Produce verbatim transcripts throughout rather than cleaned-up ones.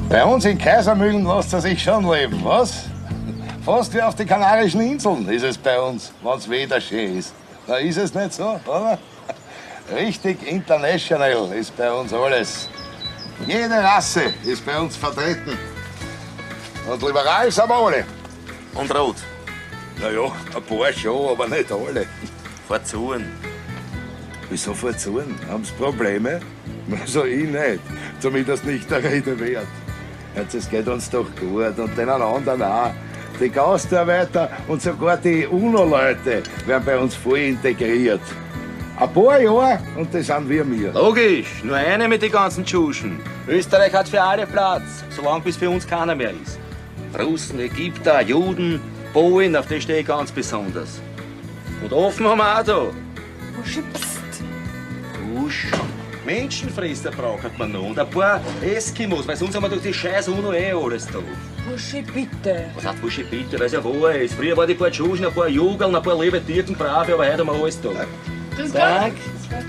Bei uns in Kaisermühlen lässt er sich schon leben, was? Fast wie auf den Kanarischen Inseln ist es bei uns, wenn's Wetter schön ist. Na, ist es nicht so, oder? Richtig international ist bei uns alles. Jede Rasse ist bei uns vertreten. Und liberal sind wir alle. Und rot. Na ja, ein paar schon, aber nicht alle. Verzogen. Wieso verzogen? Haben Sie Probleme? Also ich nicht. Zumindest nicht der Rede wert. Jetzt, es geht uns doch gut und den anderen auch. Die Gastarbeiter und sogar die UNO-Leute werden bei uns voll integriert. Ein paar Jahre und das sind wir mir. Logisch, nur eine mit den ganzen Tschuschen. Österreich hat für alle Platz, solange bis für uns keiner mehr ist. Russen, Ägypter, Juden, Polen, auf die stehe ich ganz besonders. Und offen haben wir auch da. Buschi, pst. Busch. Menschenfresser braucht man noch und ein paar Eskimos, weil sonst haben wir durch die scheiß UNO eh alles da. Buschi, bitte. Was hat Buschi bitte, weil es ja wahr ist. Früher waren die paar Tschuschen, ein paar Jugeln, ein paar liebe Türken, Brave, aber heute haben wir alles da. Danke.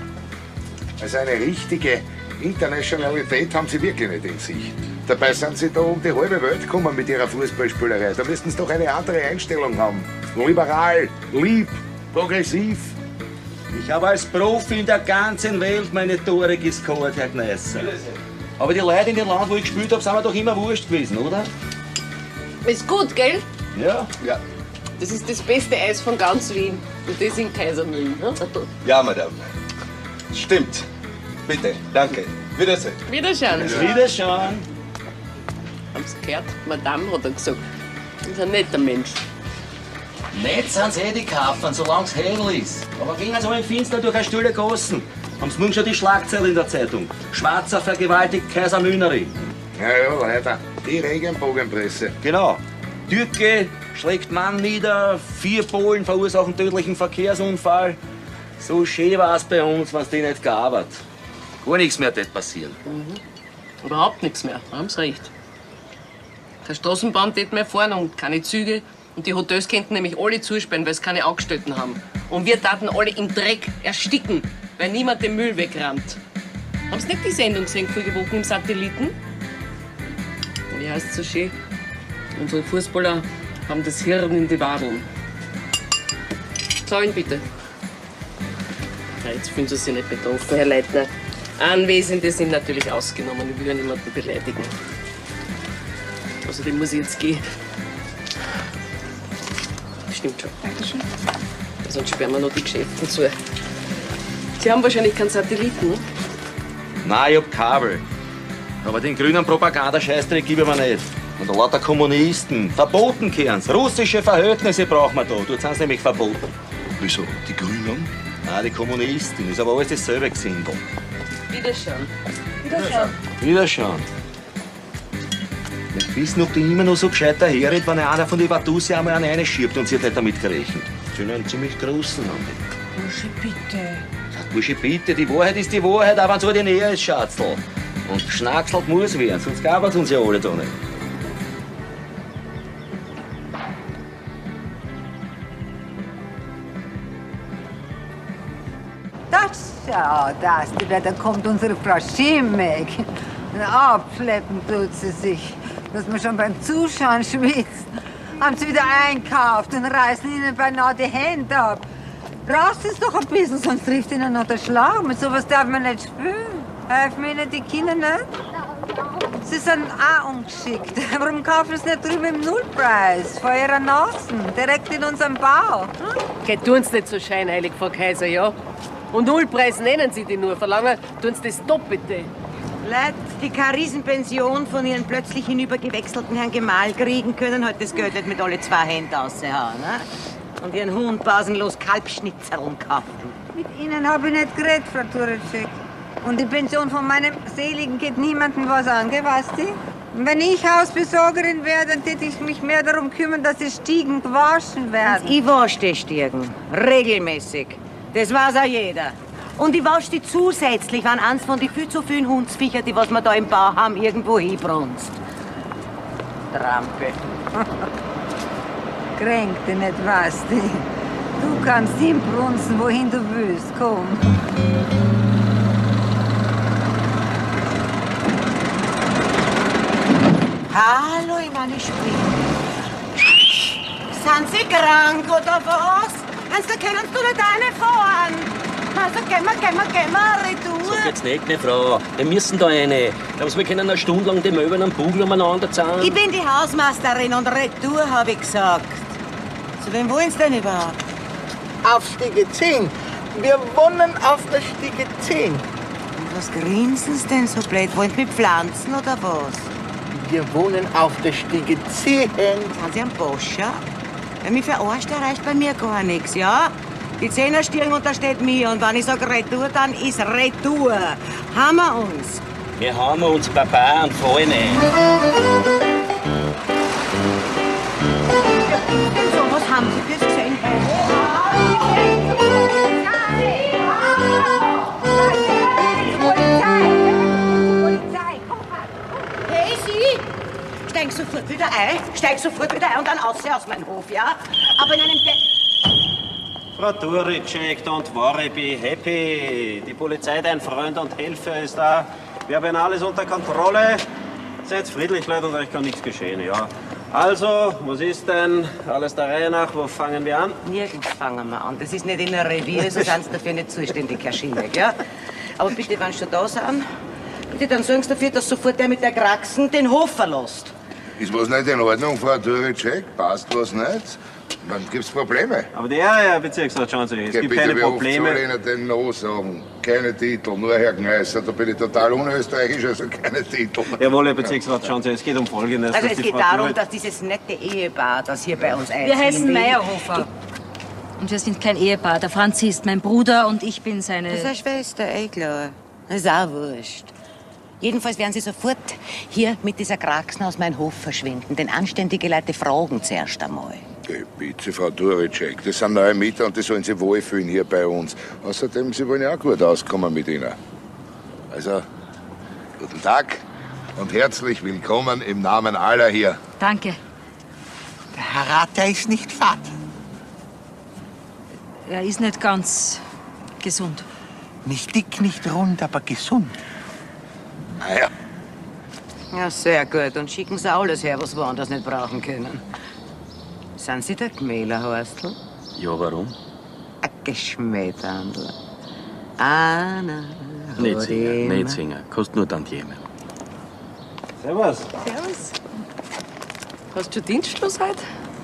Also eine richtige Internationalität haben Sie wirklich nicht in sich. Dabei sind Sie da um die halbe Welt gekommen mit Ihrer Fußballspielerei. Da müssten Sie doch eine andere Einstellung haben. Liberal, lieb, progressiv. Ich habe als Profi in der ganzen Welt meine Tore gescored, Herr Gneisser. Aber die Leute in dem Land, wo ich gespielt habe, sind mir doch immer wurscht gewesen, oder? Ist gut, gell? Ja. Ja. Das ist das beste Eis von ganz Wien. Und das in Kaisermühlen. Ne? Ja, Madame. Stimmt. Bitte, danke. Wiedersehen. Wiederschauen. Wiederschauen. Haben Sie gehört? Madame hat er gesagt. Das ist ein netter Mensch. Nett sind sie eh die Kaffern, solange es hell ist. Aber gehen sie mal im Finster durch eine stille Gassen. Haben sie morgen schon die Schlagzeile in der Zeitung. Schwarzer vergewaltigt Kaisermühnerin. Ja, ja, leider. Die Regenbogenpresse. Genau. Türke schlägt Mann nieder, vier Polen verursachen tödlichen Verkehrsunfall. So schön war es bei uns, wenn es die nicht gab. Gar nichts mehr wird passieren. Mhm. Überhaupt nichts mehr. Da haben Sie recht. Keine Straßenbahn geht mehr fahren und keine Züge. Und die Hotels könnten nämlich alle zusperren, weil sie keine Angestellten haben. Und wir taten alle im Dreck ersticken, weil niemand den Müll wegrammt. Haben Sie nicht die Sendung gesehen, vorige Woche im Satelliten? Wie heißt es so schön? Unsere Fußballer haben das Hirn in die Wadeln. Zahlen bitte. Ja, jetzt fühlen Sie sich nicht betroffen, Herr Leitner. Anwesende sind natürlich ausgenommen. Ich will ja niemanden beleidigen. Außerdem muss ich jetzt gehen. Stimmt schon. Dankeschön. Sonst sperren wir noch die Geschäfte zu. Sie haben wahrscheinlich keinen Satelliten, ne? Nein, ich hab Kabel. Aber den grünen Propagandascheißdreck gebe ich mir nicht. Und lauter Kommunisten. Verboten gehören's. Russische Verhältnisse brauchen wir da. Dort sind sie nämlich verboten. Wieso? Die Grünen? Nein, die Kommunisten. Ist aber alles dasselbe Gesindel. Wiederschauen. Wiederschauen. Wiederschauen. Ich weiß nicht, ob die immer noch so gescheit daherredet, wenn einer von den Vatusi einmal eine reinschiebt und sie hat nicht damit gerechnet. Sie sind einen ziemlich großen haben die. Bursche, bitte. Sagt Bursche, bitte, die Wahrheit ist die Wahrheit, auch wenn so die Nähe ist, Schatzl. Und geschnackselt muss werden, sonst gab es uns ja alle da nicht. Das schau, das, da kommt unsere Frau Schimek. Abschleppen tut sie sich, dass man schon beim Zuschauen schwitzt. Haben sie wieder einkauft und reißen ihnen beinahe die Hände ab. Raus ist doch ein bisschen, sonst trifft ihnen noch der Schlag. Mit sowas darf man nicht spielen. Helfen ihnen die Kinder nicht? Sie sind auch ungeschickt. Warum kaufen sie nicht drüben im Nullpreis? Vor ihrer Nase, direkt in unserem Bau. Hm? Geht, tun's nicht so scheinheilig, Frau Kaiser, ja? Und Nullpreis nennen Sie die nur, verlangen tun's das Doppelte. Leute, die keine Riesenpension von ihren plötzlich hinübergewechselten Herrn Gemahl kriegen, können halt das Geld nicht mit alle zwei Händen raushauen, ne? Und ihren Hund pausenlos Kalbschnitzerln kaufen. Mit Ihnen habe ich nicht geredet, Frau Tureczek. Und die Pension von meinem Seligen geht niemandem was an, gell, weißt du? Und wenn ich Hausbesorgerin wäre, dann täte ich mich mehr darum kümmern, dass die Stiegen gewaschen werden. Ich wasche die Stiegen. Regelmäßig. Das weiß auch jeder. Und ich wasche die zusätzlich, wenn eins von den viel zu vielen Hundsviecher, die was wir da im Bau haben, irgendwo hinbrunst. Trampe. Kränk dich nicht, weißt du? Du kannst hinbrunzen, wohin du willst, komm. Hallo, ich meine Spinne. Sind Sie krank oder was? Also können Sie nicht reinfahren. Also gehen wir, gehen wir, gehen wir, retour. Sag jetzt nicht, ne Frau. Wir müssen da rein. Glaubst du, wir können eine Stunde lang die Möbel am Bugel umeinander zahlen? Ich bin die Hausmeisterin und retour, habe ich gesagt. Zu wem wollen Sie denn überhaupt? Auf Stiege zehn. Wir wohnen auf der Stiege zehn. Und was grinsen Sie denn so blöd? Wollen Sie mit Pflanzen oder was? Wir wohnen auf der Stiege zehn. Sind Sie am Boscher? Wenn mich verarscht, erreicht bei mir gar nichts, ja? Die Zehnerstirn untersteht mir und wenn ich sage Retour, dann ist Retour. Haben wir uns? Wir haben uns, Papa, und fallen ein. So, was haben Sie fürs gesehen? Hey, Sie! Steig sofort wieder ein, steig sofort wieder ein und dann aus aus meinem Hof, ja? Aber in einem Bett. Frau Turicek, don't worry, be happy. Die Polizei, dein Freund und Helfer, ist da. Wir haben alles unter Kontrolle. Seid friedlich, Leute, und euch kann nichts geschehen, ja. Also, was ist denn? Alles der Reihe nach, wo fangen wir an? Nirgends fangen wir an. Das ist nicht in einem Revier, so sind Sie dafür nicht zuständig, Herr Schimmeck, ja? Aber bitte, wenn Sie schon da sind, bitte, dann sorgen Sie dafür, dass sofort der mit der Kraxen den Hof verlässt. Ist was nicht in Ordnung, Frau Turicek? Passt was nicht? Dann gibt's Probleme. Aber der Herr Bezirksrat, schauen Sie, es Geh gibt bitte, keine wie oft Probleme. soll ich Ihnen denn noch sagen? Keine Titel, nur Herr Gneißer. Da bin ich total unösterreichisch, also keine Titel. Jawohl, Herr Bezirksrat, schauen Sie, es geht um Folgendes. Also dass es die geht Frau darum, Turicek- dass dieses nette Ehepaar, das hier bei uns einzieht... Wir heißen Meyerhofer. Und wir sind kein Ehepaar. Der Franzi ist mein Bruder und ich bin seine... Das ist eine Schwester, eh klar. Das ist auch wurscht. Jedenfalls werden Sie sofort hier mit dieser Kraxen aus meinem Hof verschwinden. Denn anständige Leute fragen zuerst einmal. Geh bitte, Frau Turicek. Das sind neue Mieter und die sollen sich wohlfühlen hier bei uns. Außerdem, Sie wollen ja auch gut auskommen mit Ihnen. Also, guten Tag und herzlich willkommen im Namen aller hier. Danke. Der Herr Rat, der ist nicht fad. Er ist nicht ganz gesund. Nicht dick, nicht rund, aber gesund. Ah ja. Ja, sehr gut. Und schicken Sie alles her, was wir woanders nicht brauchen können. Sind Sie der Gmäler, Horstl? Ja, warum? Ein Geschmähterhandler. Anna. Nicht singen, nicht singen. Kostet nur Tantieme. Servus. Servus. Hast du Dienstschluss heute?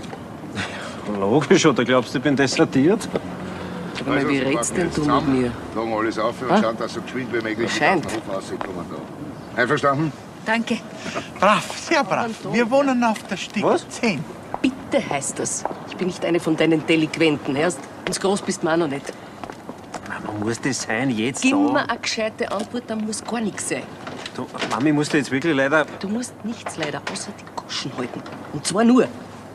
Logisch, oder glaubst du, ich bin desertiert? Sag mal, wie redst denn du mit mir? Lagen alles auf und Ah? schauen, dass so geschwind wie möglich Scheint. auf den Hof rauskommen da. Einverstanden? Danke. Brav, sehr brav. Wir wohnen auf der Stiege Was? zehn. Bitte heißt das. Ich bin nicht eine von deinen Delinquenten, hörst? Und groß bist du auch noch nicht. Man muss das sein, jetzt Gib da. mir eine gescheite Antwort, dann muss gar nichts sein. Du, Mami, musst du jetzt wirklich leider... Du musst nichts leider außer die Goschen halten. Und zwar nur.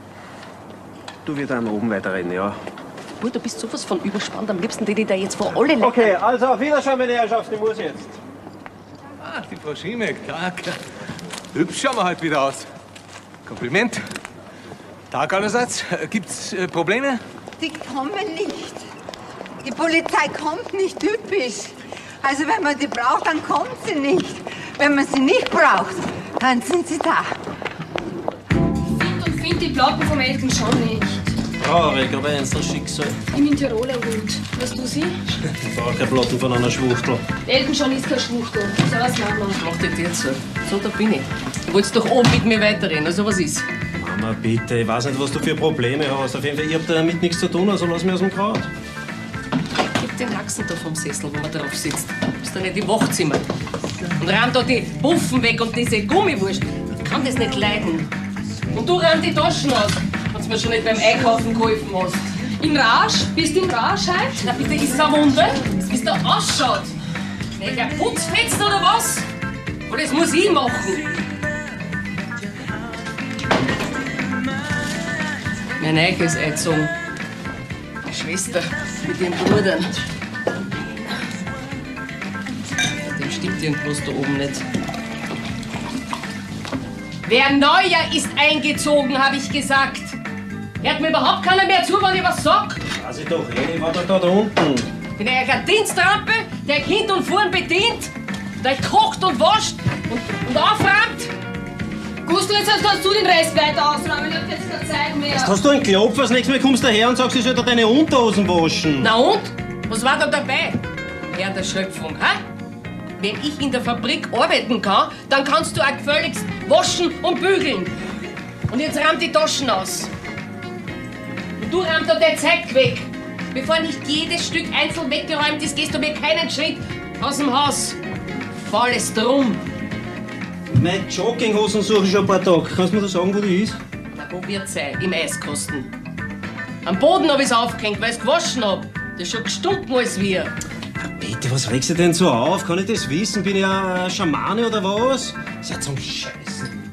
Du wirst dann oben weiterreden, ja. Bruder, du bist sowas von überspannt. Am liebsten hätte ich da jetzt vor alle Leute... Okay, also auf Wiedersehen, meine Herrschaft, ich muss jetzt. Ah, die Frau Schiemek, Tag. Hübsch schauen wir heute wieder aus. Kompliment. Tag allerseits. Äh, Gibt's äh, Probleme? Die kommen nicht. Die Polizei kommt nicht typisch. Also wenn man die braucht, dann kommt sie nicht. Wenn man sie nicht braucht, dann sind sie da. Find und find die Platten vom Elton schon nicht. Traurig, aber eins das Schicksal. Ich bin Tiroler Hund. Weißt du sie? Ich brauche keine Platten von einer Schwuchtel. Elton schon ist kein Schwuchtel. So was machen wir. Mach das jetzt so. So, da bin ich. Du wolltest doch oben mit mir weiterreden. Also was ist? Mama, bitte, ich weiß nicht, was du für Probleme hast. Auf jeden Fall, ich hab damit nichts zu tun, also lass mich aus dem Kraut. Gib den Haxen da vom Sessel, wo man drauf sitzt. Du bist doch nicht im Wachzimmer. Und räum da die Puffen weg und diese Gummiwurst. Ich kann das nicht leiden. Und du räum die Taschen aus, wenn du mir schon nicht beim Einkaufen geholfen hast. In Rage? Bist du in Rage heute? Na bitte, ist es eine Wunde? Wie es da ausschaut. Nicht der Putzfetzen oder was? Oder das muss ich machen. Mein Eich ist eingezogen. Die Schwester mit ihren Brüdern. Dem stimmt irgendwas da oben nicht. Wer Neuer ist eingezogen, habe ich gesagt. Hört mir überhaupt keiner mehr zu, wenn ich was sag? Weiß ich doch, eh, ich war doch da, da unten. Bin ich ein Dienstrampe, der Kind und Fuhren bedient, der kocht und wascht und, und aufräumt? Gustl, jetzt hast du den Rest weiter ausräumen, ich hab jetzt keine Zeit mehr. Jetzt hast du einen Klopf, das nächste Mal kommst du daher und sagst, ich soll da deine Unterhosen waschen. Na und? Was war da dabei? Herr der Schöpfung, hä? Wenn ich in der Fabrik arbeiten kann, dann kannst du auch gefälligst waschen und bügeln. Und jetzt räum die Taschen aus. Und du räum da dein Zeug weg. Bevor nicht jedes Stück einzeln weggeräumt ist, gehst du mir keinen Schritt aus dem Haus. Faules Drum. Meine Jogginghosen suche ich schon ein paar Tage. Kannst du mir da sagen, wo die ist? Na, wo wird's sein? Im Eiskasten. Am Boden hab ich's aufgehängt, weil ich's gewaschen hab. Das ist schon gestunken als wir. Bitte, was regst du denn so auf? Kann ich das wissen? Bin ich ein Schamane oder was? Seid zum Scheißen.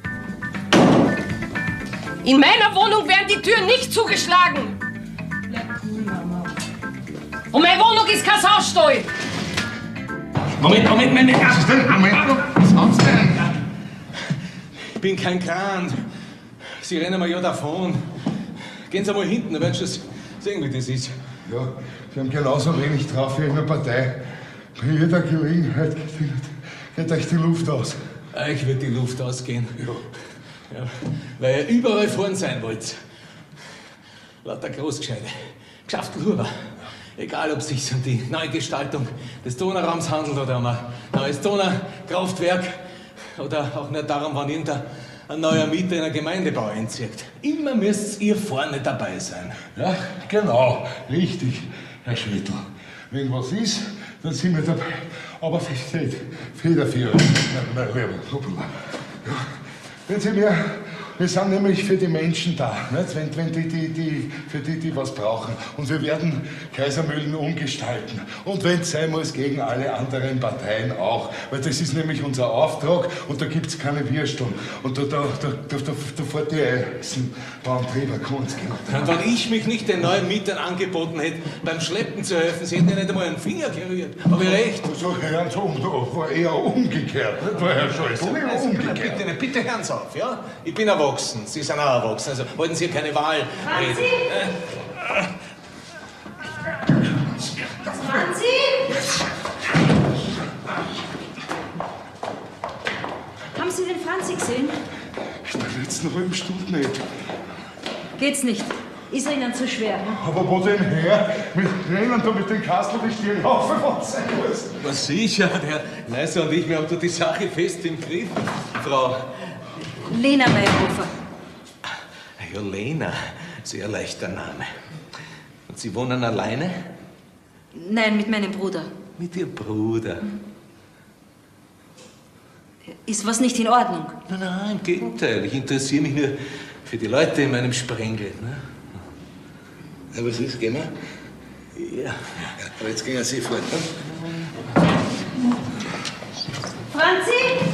In meiner Wohnung werden die Türen nicht zugeschlagen. Bleib cool, Mama. Und meine Wohnung ist kein Saustall. Moment, Moment, Moment. Assistent, Moment. Was haben Sie denn? Ich bin kein Kran. Sie rennen mir ja davon. Gehen Sie mal hinten, dann werden Sie sehen, wie das ist. Ja, Sie haben genauso wenig drauf wie in der Partei. Bei jeder Gelegenheit geht euch die Luft aus. Euch wird die Luft ausgehen. Ja. Ja, weil ihr überall vorn sein wollt. Lauter Großgescheide. Geschäftelhuber. Egal, ob es sich um die Neugestaltung des Donauraums handelt oder um ein neues Donaukraftwerk oder auch nicht darum, wann irgendein ein neuer Mieter in einen Gemeindebau einzieht. Immer müsst ihr vorne dabei sein. Ja, genau. Richtig, Herr Schwedl. Wenn was ist, dann sind wir dabei. Aber versteht, federführend, mein Lieber. Ja. Wenn Sie mir, wir sind nämlich für die Menschen da, nicht? Wenn, wenn die, die, die, für die, die was brauchen. Und wir werden Kaisermühlen umgestalten. Und wenn es sein muss, gegen alle anderen Parteien auch. Weil das ist nämlich unser Auftrag und da gibt es keine Würsteln. Und da, da, da, da, da, da fährt die Eisenbahnträger Kunst. Und wenn ich mich nicht den neuen Mietern angeboten hätte, beim Schleppen zu helfen, sie hätten ja nicht einmal einen Finger gerührt. Habe ich recht? So, Herrn Sohn, da war eher umgekehrt, nicht wahr, Herr Scholz? Also, umgekehrt. Bitte, bitte hören Sie auf, ja? Ich bin erwachsen, Sie sind auch erwachsen, also wollten Sie keine Wahl reden. Franzi? Haben Sie den Franzi gesehen? In der letzten halben Stunde nicht. Geht's nicht. Ist er Ihnen zu schwer? Ne? Aber wo denn her? Mit Rennen da mit den Kastel die Stirnhaufe von sein muss. Was sicher, der Leiser und ich, wir haben da die Sache fest im Griff, Frau. Lena Meyerhofer. Ja, Lena, sehr leichter Name. Und Sie wohnen alleine? Nein, mit meinem Bruder. Mit Ihrem Bruder? Ist was nicht in Ordnung? Nein, nein, im Gegenteil. Ich interessiere mich nur für die Leute in meinem Sprengel. Ne? Ja, was ist? Gehen wir? Ja. Aber jetzt gehen Sie fort. Ne? Franzi?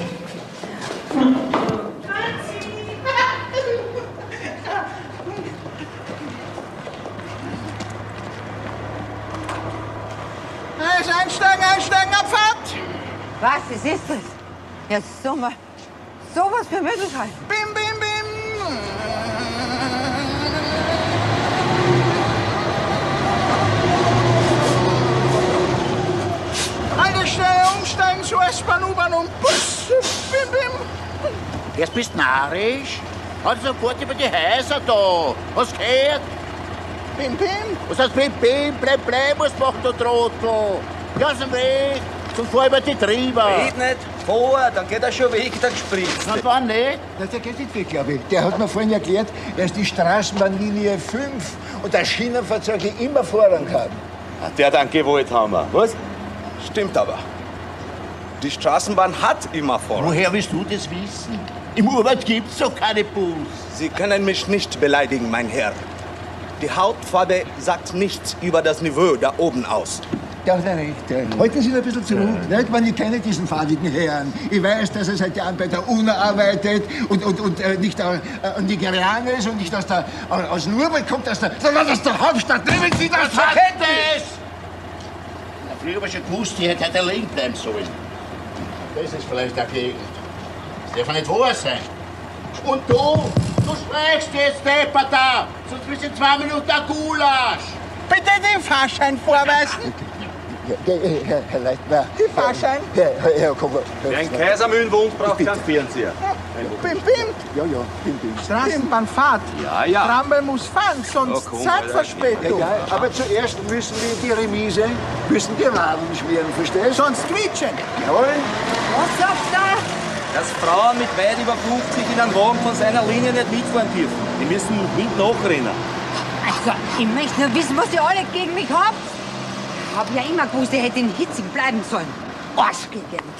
Also einsteigen, einsteigen, Abfahrt! Was, was ist das? Ja, Sommer. Sowas für Möglichkeit. Bim, bim, bim! Alle schnell umsteigen zu S-Bahn, U-Bahn und Bus. Bim, bim! Jetzt bist du narrisch? Halt sofort über die Häuser da. Hast du gehört? Bim, bim! Was heißt bim, bim? Bleib, bleib, was macht der Trottel? Lass ihn weg, sonst fahr über die Trieber. Geht nicht. Vor, dann geht er schon weg, der Gespritz. Und wann nicht? Na, der geht nicht weg, glaube ich. Der hat mir vorhin erklärt, er ist die Straßenbahnlinie fünf und das Schienenfahrzeuge immer Vorrang haben. Der hat einen gewollt haben wir. Was? Stimmt aber. Die Straßenbahn hat immer Vorrang. Woher willst du das wissen? Im Urwald gibt's doch keine Bus. Sie können mich nicht beleidigen, mein Herr. Die Hautfarbe sagt nichts über das Niveau da oben aus. Der hat recht. Ja. Halten Sie ihn ein bisschen zurück, ja. Nicht? Weil ich kenne diesen fadigen Herrn. Ich weiß, dass er seit Jahren bei der U N O arbeitet und, und, und äh, nicht äh, Nigerianer ist und nicht aus, der, äh, aus dem Urwald kommt, aus der, sondern aus der Hauptstadt. Nehmen Sie das zur Kenntnis! Früher habe ich schon gewusst, ich hätte heute liegen bleiben sollen. Das ist vielleicht eine Gegend. Das darf nicht wahr sein. Und du, du sprichst jetzt, Depperter, sonst bist du in zwei Minuten ein Gulasch. Bitte den Fahrschein vorweisen. Ja, Herr, Herr Leitner. Die Fahrschein? Herr, Herr, Herr, komm, Wer in Kaisermühlen wohnt, braucht keinen Fernseher. Bim, bim. Ja, ja, bim, bim. Straßenbahn fahrt. Ja, ja. Tramway muss fahren, sonst Oh, komm, Zeitverspätung. Ja, ja, aber zuerst müssen wir die Remise, müssen die Radeln schmieren, verstehst du? Sonst quietschen. Jawohl. Was sagst du? Dass Frauen mit weit über fünfzig in einen Wagen von seiner Linie nicht mitfahren dürfen. Die müssen hinten nachrennen. Also, ich möchte nur wissen, was ihr alle gegen mich habt. Ich hab ja immer gewusst, ihr hättet in Hitzig bleiben sollen. Arschgegend.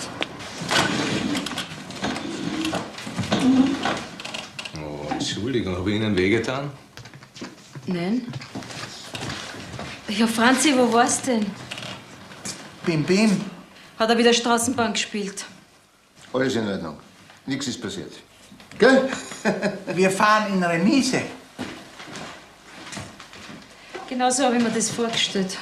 Oh, Entschuldigung, habe ich Ihnen wehgetan? Nein. Ja, Franzi, wo warst du denn? Bim, bim. Hat er wieder Straßenbahn gespielt? Alles in Ordnung. Nichts ist passiert. Gell? Wir fahren in Remise. Genau so habe ich mir das vorgestellt.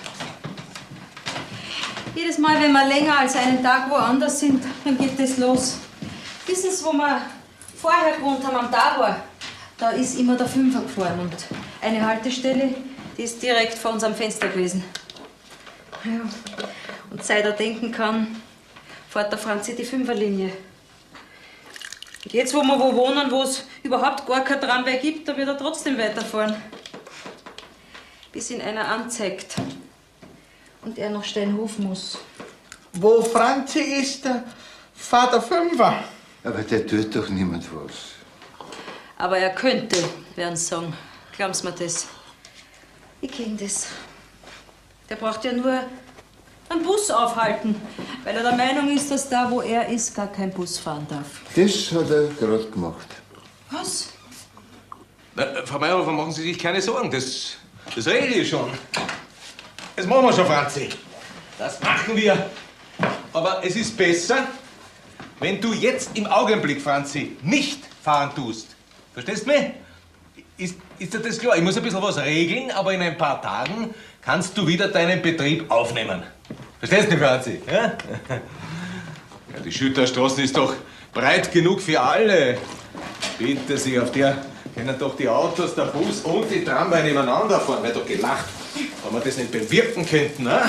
Jedes Mal, wenn wir länger als einen Tag woanders sind, dann geht es los. Wissen Sie, wo wir vorher gewohnt haben, am Tower? Da ist immer der Fünfer gefahren und eine Haltestelle, die ist direkt vor unserem Fenster gewesen. Ja. Und seit er denken kann, fährt der Franzi die Fünferlinie. Und jetzt, wo wir wo wohnen, wo es überhaupt gar kein Tramway gibt, da wird er trotzdem weiterfahren. Bis ihn einer anzeigt und er nach Steinhof muss. Wo Franzi ist, fahrt der Fünfer. Aber der tut doch niemand was. Aber er könnte, werden sie sagen. Glauben Sie mir das? Ich kenne das. Der braucht ja nur einen Bus aufhalten, weil er der Meinung ist, dass da, wo er ist, gar kein Bus fahren darf. Das hat er gerade gemacht. Was? Na, Frau Meyerhofer, machen Sie sich keine Sorgen. Das, das regel ich schon. Das machen wir schon, Franzi. Das machen wir. Aber es ist besser, wenn du jetzt im Augenblick, Franzi, nicht fahren tust. Verstehst du mich? Ist, ist dir das klar? Ich muss ein bisschen was regeln, aber in ein paar Tagen kannst du wieder deinen Betrieb aufnehmen. Verstehst du, Franzi? Ja? Ja, die Schütterstraße ist doch breit genug für alle. Bitte Sie, auf der können doch die Autos, der Bus und die Tramway nebeneinander fahren. Wird doch gelacht, ob wir das nicht bewirken könnten. Ne?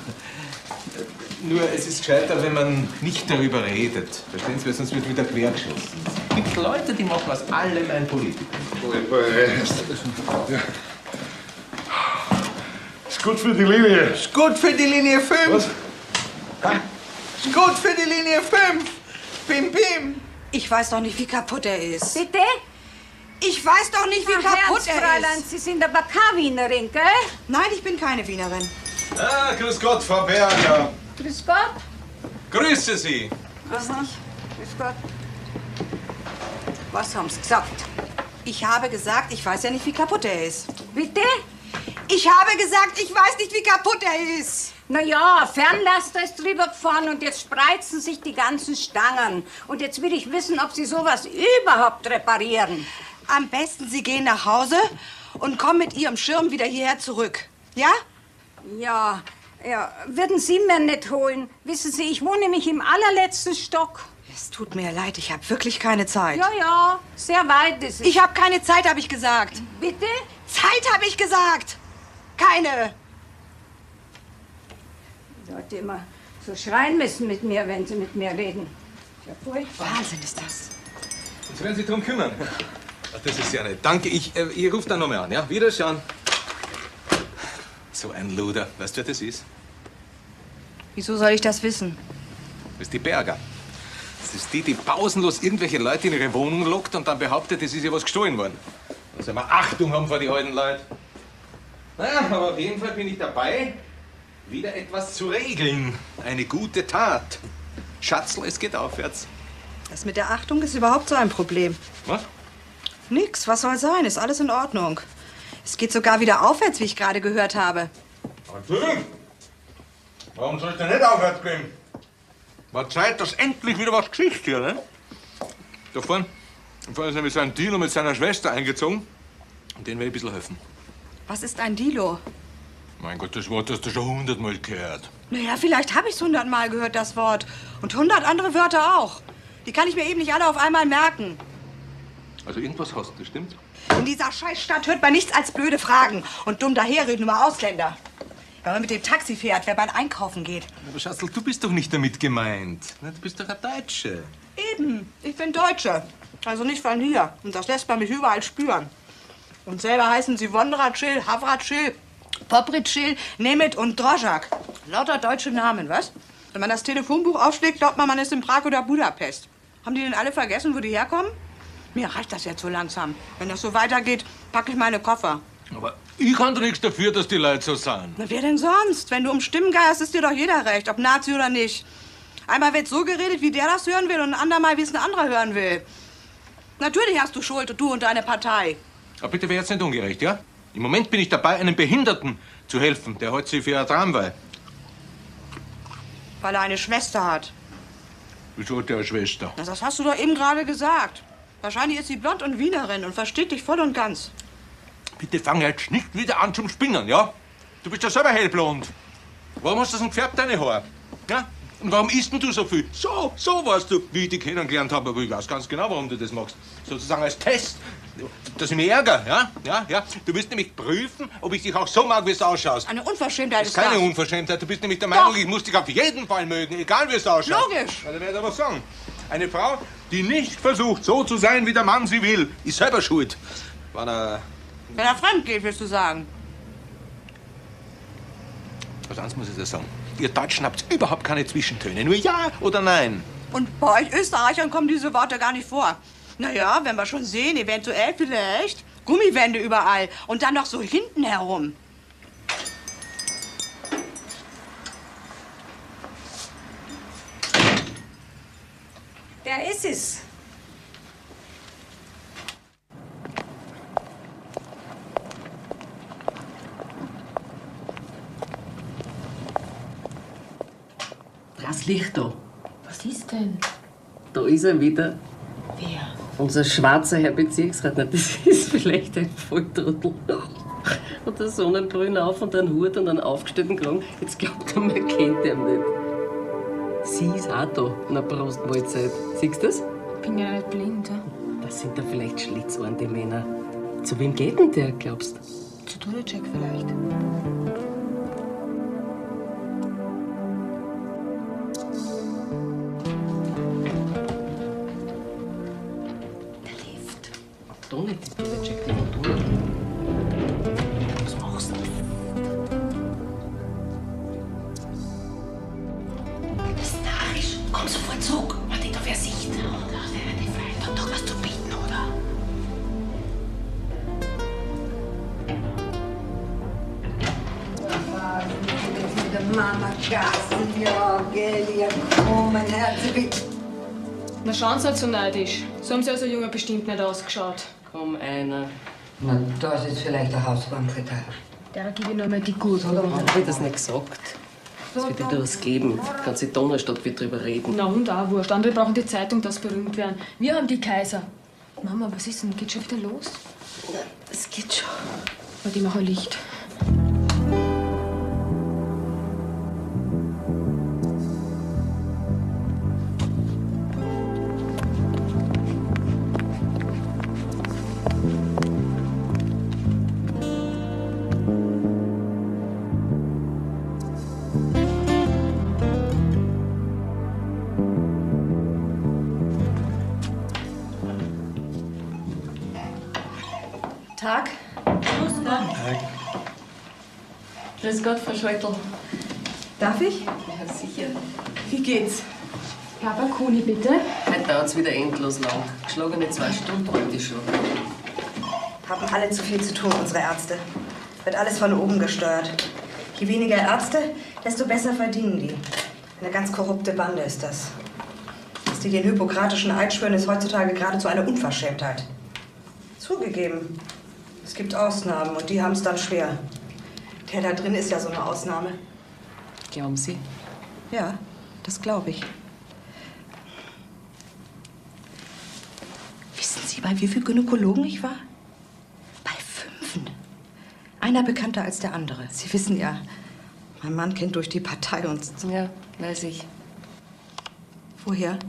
Nur, es ist gescheiter, wenn man nicht darüber redet. Verstehen Sie, weil sonst wird wieder quergeschossen. Es gibt Leute, die machen aus allem ein Politiker. Ja. Ist gut für die Linie. Ist gut für die Linie fünf. Was? Ist gut für die Linie fünf. Bim, bim. Ich weiß doch nicht, wie kaputt er ist. Bitte? Ich weiß doch nicht, wie Ach, kaputt Ernst, er Fräulein, ist. Sie sind aber keine Wienerin, gell? Nein, ich bin keine Wienerin. Ah, grüß Gott, Frau Berger. Grüß Gott. Grüße Sie. Grüß dich. Grüß Gott. Was haben Sie gesagt? Ich habe gesagt, ich weiß ja nicht, wie kaputt er ist. Bitte? Ich habe gesagt, ich weiß nicht, wie kaputt er ist. Na ja, Fernlaster ist drüber gefahren und jetzt spreizen sich die ganzen Stangen. Und jetzt will ich wissen, ob Sie sowas überhaupt reparieren. Am besten, Sie gehen nach Hause und kommen mit Ihrem Schirm wieder hierher zurück. Ja? Ja, ja, würden Sie mir nicht holen? Wissen Sie, ich wohne nämlich im allerletzten Stock. Es tut mir leid, ich habe wirklich keine Zeit. Ja, ja, sehr weit ist es. Ich habe keine Zeit, habe ich gesagt. Bitte? Zeit habe ich gesagt. Keine. Die Leute immer so schreien müssen mit mir, wenn sie mit mir reden. Ja, furchtbar. Wahnsinn ist das. Sie werden sich darum kümmern. Ach, das ist ja nett. Danke, ich, äh, ich rufe dann noch mal an. Ja? Wiederschauen. So ein Luder. Weißt du, wer das ist? Wieso soll ich das wissen? Das ist die Berger. Das ist die, die pausenlos irgendwelche Leute in ihre Wohnung lockt und dann behauptet, es ist ihr was gestohlen worden. Da soll man Achtung haben vor die alten Leute. Naja, aber auf jeden Fall bin ich dabei, wieder etwas zu regeln. Eine gute Tat. Schatzl, es geht aufwärts. Das mit der Achtung ist überhaupt so ein Problem. Was? Nix, was soll sein? Ist alles in Ordnung. Es geht sogar wieder aufwärts, wie ich gerade gehört habe. Natürlich. Warum soll es denn nicht aufwärts gehen? War Zeit, dass endlich wieder was geschieht hier, ne? Da vorne, da vorne ist nämlich so ein Dino mit seiner Schwester eingezogen. Und denen will ich ein bisschen helfen. Was ist ein Dilo? Mein Gott, das Wort hast du schon hundertmal gehört. Naja, vielleicht habe ich es hundertmal gehört, das Wort. Und hundert andere Wörter auch. Die kann ich mir eben nicht alle auf einmal merken. Also irgendwas hast du, stimmt? In dieser Scheißstadt hört man nichts als blöde Fragen und dumm daherreden über Ausländer. wenn man mit dem Taxi fährt, wenn man einkaufen geht. Aber Schatzl, du bist doch nicht damit gemeint. Du bist doch eine Deutsche. Eben, ich bin Deutsche. Also nicht von hier. Und das lässt man mich überall spüren. Und selber heißen sie Wondratschil, Havratschil, Popritschil, Nemeth und Droschak. Lauter deutsche Namen, was? Wenn man das Telefonbuch aufschlägt, glaubt man, man ist in Prag oder Budapest. Haben die denn alle vergessen, wo die herkommen? Mir reicht das jetzt so langsam. Wenn das so weitergeht, packe ich meine Koffer. Aber ich kann doch nichts dafür, dass die Leute so sind. Na, wer denn sonst? Wenn du um Stimmen geierst, ist dir doch jeder recht, ob Nazi oder nicht. Einmal wird so geredet, wie der das hören will, und ein andermal, wie es ein anderer hören will. Natürlich hast du Schuld, du und deine Partei. Aber bitte, wäre jetzt nicht ungerecht, ja? Im Moment bin ich dabei, einem Behinderten zu helfen. Der hält sich für eine Tramway. Weil er eine Schwester hat. Wieso hat der eine Schwester? Na, das hast du doch eben gerade gesagt. Wahrscheinlich ist sie blond und Wienerin und versteht dich voll und ganz. Bitte fang jetzt nicht wieder an zum Spinnen, ja? Du bist ja selber hellblond. Warum hast du das denn gefärbt, deine Haare? Ja? Und warum isst denn du so viel? So, so weißt du, wie ich dich kennengelernt habe. Aber ich weiß ganz genau, warum du das machst. Sozusagen als Test, dass ich mich ärgere, ja? Ja, ja. Du willst nämlich prüfen, ob ich dich auch so mag, wie es ausschaust. Eine Unverschämtheit Das ist ist keine das. Unverschämtheit. Du bist nämlich der Meinung, Doch. ich muss dich auf jeden Fall mögen, egal wie es ausschaut. Logisch. Ja, da werde ich aber sagen. Eine Frau, die nicht versucht, so zu sein, wie der Mann sie will, ist selber schuld. Wenn er... Wenn er fremd geht, willst du sagen. Also eins muss ich dir sagen. Ihr Deutschen habt überhaupt keine Zwischentöne. Nur ja oder nein. Und bei euch Österreichern kommen diese Worte gar nicht vor. Na ja, wenn wir schon sehen, eventuell vielleicht. Gummiwände überall. Und dann noch so hinten herum. Wer ist es? Das Licht da. Was ist denn? Da ist er wieder. Wer? Unser schwarzer Herr Bezirksrat. Na, das ist vielleicht ein Volltrottel. Und der Sonnenbrille auf und einen Hut und einen aufgestellten Kragen. Jetzt glaubt er, man kennt ihn nicht. Sie ist auch da, in der Brustmahlzeit. Siehst du das? Ich bin ja nicht blind. Ja? Das sind da vielleicht schlitzohren, die Männer. Zu wem geht denn der, glaubst du? Zu Tudacek vielleicht. Da nicht, die Tudacek, die von du. Was machst du? Das ist narrisch. Komm sofort zurück. Man denkt auf ihr Sicht. Oder die Welt hat doch was zu bieten, oder? Mit der Mama Gassen, ja, gell, ihr krummen Herzen. Na, schauen Sie halt so neidisch. So haben Sie als ein Junge bestimmt nicht ausgeschaut. Komm, einer. Na, das ist vielleicht der Hausbankritter. Der gebe ich nur mal die Gute. Hab ich das nicht gesagt? Es wird wieder was geben. Die ganze Donnerstadt wird drüber reden. Na und auch wurscht. Andere brauchen die Zeitung, dass sie berühmt werden. Wir haben die Kaiser. Mama, was ist denn? Geht schon wieder los? Es geht schon. Warte, ich mach ein Licht. Tag. Grüß Gott. Grüß Gott, Frau Scheutel. Darf ich? Ja, sicher. Wie geht's? Papa Kuni, bitte. Heute dauert's wieder endlos lang. Geschlagene zwei Stunden wollte ich schon. Haben alle zu viel zu tun, unsere Ärzte. Wird alles von oben gesteuert. Je weniger Ärzte, desto besser verdienen die. Eine ganz korrupte Bande ist das. Dass die den hippokratischen Eid schwören, ist heutzutage geradezu eine Unverschämtheit. Zugegeben, es gibt Ausnahmen und die haben es dann schwer. Der da drin ist ja so eine Ausnahme. Glauben Sie? Ja, das glaube ich. Wissen Sie, bei wie vielen Gynäkologen ich war? Bei fünfen. Einer bekannter als der andere. Sie wissen ja, mein Mann kennt durch die Partei und... Ja, weiß ich. Woher?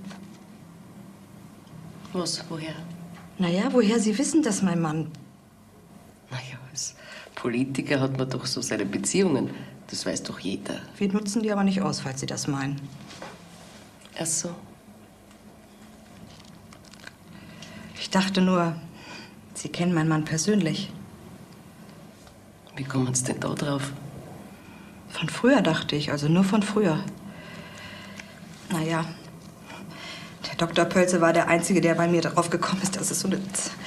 Was, woher? Naja, woher Sie wissen, dass mein Mann... Naja, als Politiker hat man doch so seine Beziehungen. Das weiß doch jeder. Wir nutzen die aber nicht aus, falls Sie das meinen. Ach so. Ich dachte nur, Sie kennen meinen Mann persönlich. Wie kommen Sie denn da drauf? Von früher, dachte ich, also nur von früher. Naja, der Doktor Pölze war der Einzige, der bei mir darauf gekommen ist, dass es so eine...